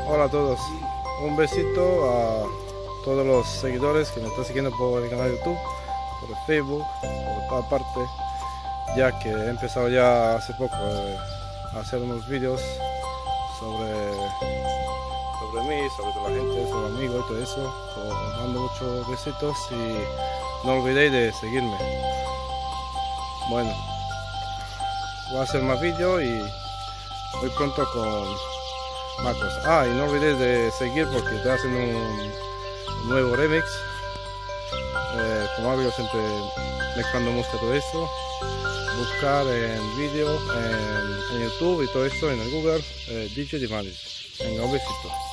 Hola a todos, un besito a todos los seguidores que me están siguiendo por el canal de YouTube, por el Facebook, por toda parte, ya que he empezado ya hace poco a hacer unos vídeos sobre mí, sobre toda la gente, sobre amigos y todo eso. Os mando muchos besitos y no olvidéis de seguirme. Bueno, voy a hacer más vídeos y muy pronto con más cosas. Y no olvidéis de seguir porque estoy haciendo un nuevo remix. Como hago yo siempre mezclando música, todo eso. Buscar en vídeo en YouTube y todo esto en el Google DJ Divanis. Venga, un besito.